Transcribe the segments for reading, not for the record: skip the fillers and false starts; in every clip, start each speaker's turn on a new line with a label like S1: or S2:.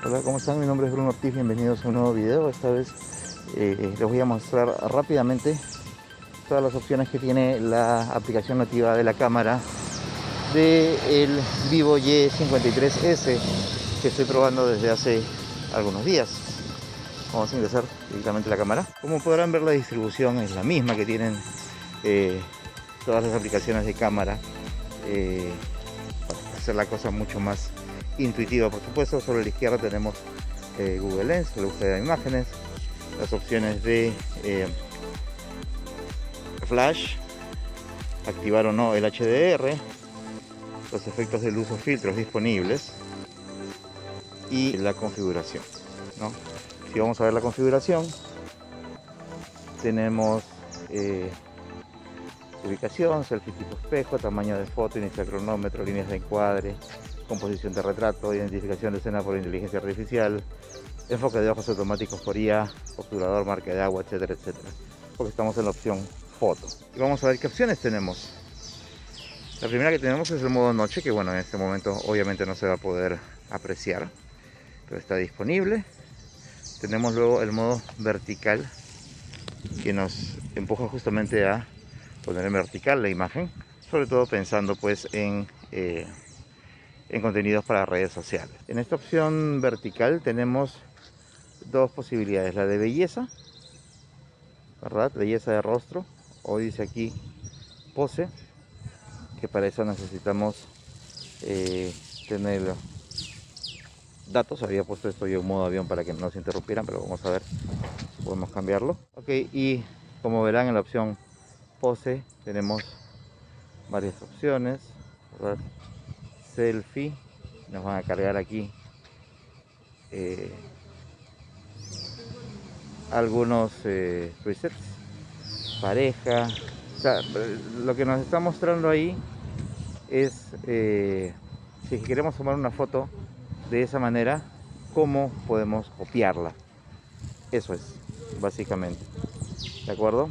S1: Hola, ¿cómo están? Mi nombre es Bruno Ortiz, bienvenidos a un nuevo video. Esta vez les voy a mostrar rápidamente todas las opciones que tiene la aplicación nativa de la cámara del Vivo Y53S que estoy probando desde hace algunos días. Vamos a ingresar directamente a la cámara. Como podrán ver, la distribución es la misma que tienen eh, todas las aplicaciones de cámara, para hacer la cosa mucho más intuitiva. Por supuesto, sobre la izquierda tenemos Google Lens, la búsqueda de imágenes, las opciones de flash, activar o no el HDR, los efectos de luz o filtros disponibles y la configuración, ¿no? Si vamos a ver la configuración, tenemos ubicación, selfie tipo espejo, tamaño de foto, inicial cronómetro, líneas de encuadre, composición de retrato, identificación de escena por inteligencia artificial, enfoque de ojos automáticos por IA, obturador, marca de agua, etcétera, etcétera. Porque estamos en la opción foto. Y vamos a ver qué opciones tenemos. La primera que tenemos es el modo noche, que bueno, en este momento obviamente no se va a poder apreciar, pero está disponible. Tenemos luego el modo vertical, que nos empuja justamente a poner en vertical la imagen, sobre todo pensando pues en contenidos para redes sociales. En esta opción vertical tenemos dos posibilidades: la de belleza, ¿verdad? Belleza de rostro, o dice aquí pose, que para eso necesitamos tener datos. Había puesto esto yo en modo avión para que no se interrumpieran, pero vamos a ver si podemos cambiarlo. Ok, y como verán, en la opción pose tenemos varias opciones, ¿verdad? Selfie, nos van a cargar aquí algunos presets, pareja. O sea, lo que nos está mostrando ahí es si queremos tomar una foto de esa manera, cómo podemos copiarla. Eso es básicamente, ¿de acuerdo?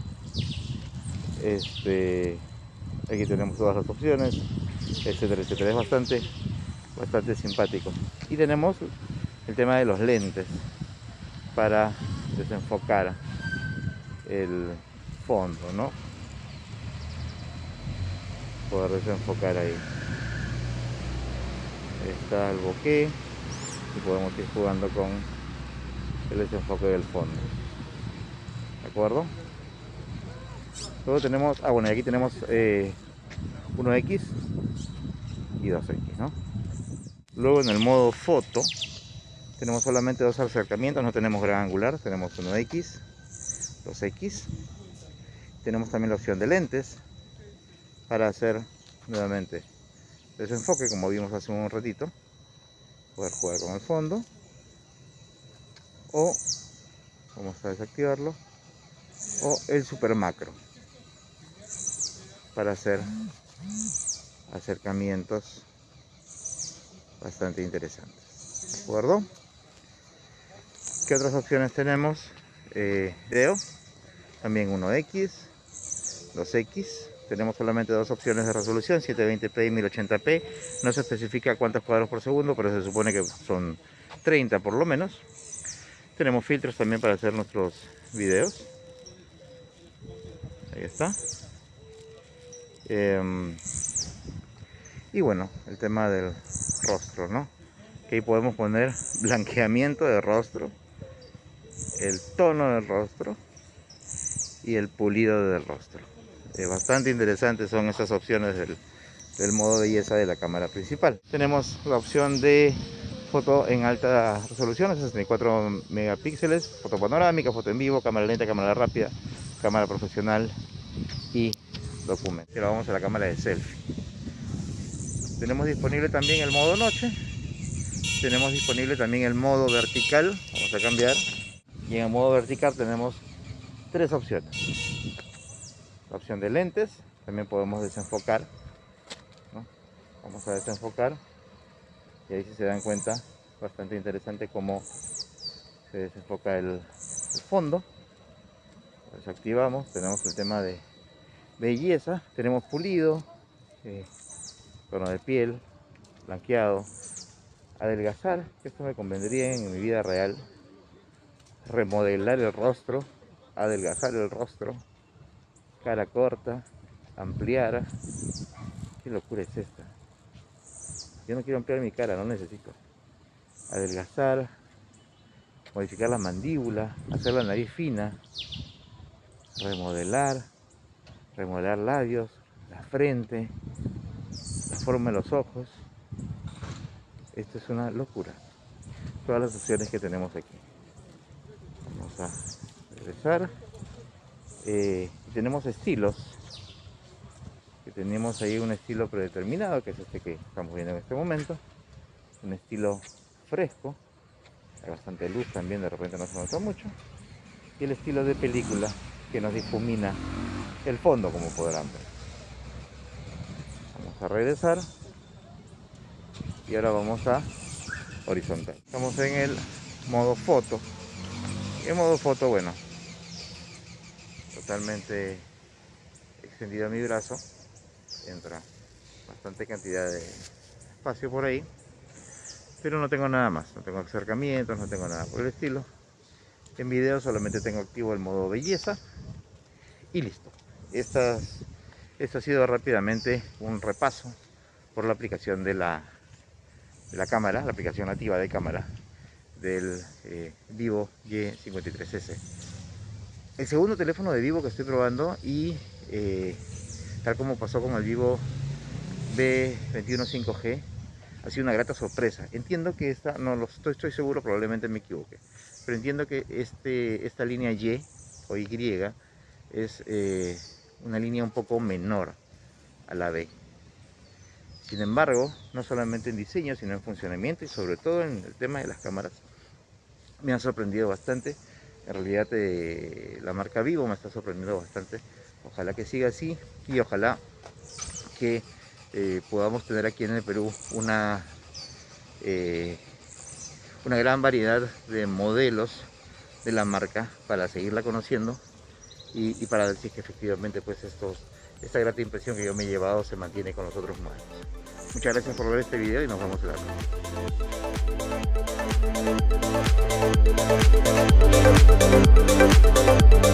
S1: Aquí tenemos todas las opciones, etcétera, etcétera. Es bastante simpático. Y tenemos el tema de los lentes para desenfocar el fondo, ¿no? Poder desenfocar ahí. Está el bokeh y podemos ir jugando con el desenfoque del fondo, ¿de acuerdo? Luego tenemos, bueno, y aquí tenemos 1X y 2X, ¿no? Luego en el modo foto tenemos solamente dos acercamientos, no tenemos gran angular, tenemos 1X, 2X. Tenemos también la opción de lentes para hacer nuevamente desenfoque, como vimos hace un ratito, poder jugar con el fondo, o vamos a desactivarlo, o el super macro para hacer acercamientos bastante interesantes, ¿de acuerdo? ¿Qué otras opciones tenemos? Video, también 1X, 2X. Tenemos solamente dos opciones de resolución, 720p y 1080p. No se especifica cuántos cuadros por segundo, pero se supone que son 30 por lo menos. Tenemos filtros también para hacer nuestros videos. Ahí está. Y bueno, el tema del rostro, ¿no? Que ahí podemos poner blanqueamiento de rostro, el tono del rostro y el pulido del rostro. Bastante interesantes son esas opciones del modo belleza de la cámara principal. Tenemos la opción de foto en alta resolución, 64 megapíxeles, foto panorámica, foto en vivo, cámara lenta, cámara rápida, cámara profesional y documento. Ahora vamos a la cámara de selfie. Tenemos disponible también el modo noche, tenemos disponible también el modo vertical. Vamos a cambiar, y en el modo vertical tenemos tres opciones: la opción de lentes, también podemos desenfocar, ¿no? Vamos a desenfocar, y ahí, si se dan cuenta, bastante interesante cómo se desenfoca el fondo. Desactivamos, tenemos el tema de belleza, tenemos pulido, tono de piel, blanqueado, adelgazar, que esto me convendría en mi vida real, remodelar el rostro, adelgazar el rostro, cara corta, ampliar. ¿Qué locura es esta? Yo no quiero ampliar mi cara, no necesito. Adelgazar, modificar la mandíbula, hacer la nariz fina, remodelar labios, la frente, la forma de los ojos. Esto es una locura. Todas las opciones que tenemos aquí. Vamos a regresar. Tenemos estilos. Que tenemos ahí un estilo predeterminado, que es este que estamos viendo en este momento. Un estilo fresco. Hay bastante luz también, de repente no se nota mucho. Y el estilo de película, que nos difumina el fondo, como podrán ver. Vamos a regresar. Y ahora vamos a horizontal. Estamos en el modo foto. Y en modo foto, bueno, totalmente extendido mi brazo. Entra bastante cantidad de espacio por ahí. Pero no tengo nada más. No tengo acercamientos, no tengo nada por el estilo. En video solamente tengo activo el modo belleza. Y listo. Esto ha sido rápidamente un repaso por la aplicación de la cámara, la aplicación nativa de cámara del Vivo Y53S. El segundo teléfono de Vivo que estoy probando y tal como pasó con el Vivo V21 5G, ha sido una grata sorpresa. Entiendo que esta, no lo estoy seguro, probablemente me equivoque, pero entiendo que esta línea Y o Y es una línea un poco menor a la B. Sin embargo, no solamente en diseño, sino en funcionamiento y sobre todo en el tema de las cámaras, me ha sorprendido bastante. En realidad la marca Vivo me está sorprendiendo bastante. Ojalá que siga así y ojalá que podamos tener aquí en el Perú una gran variedad de modelos de la marca para seguirla conociendo y para ver si es que efectivamente pues esta grata impresión que yo me he llevado se mantiene con los otros modelos. Muchas gracias por ver este video y nos vemos en la próxima.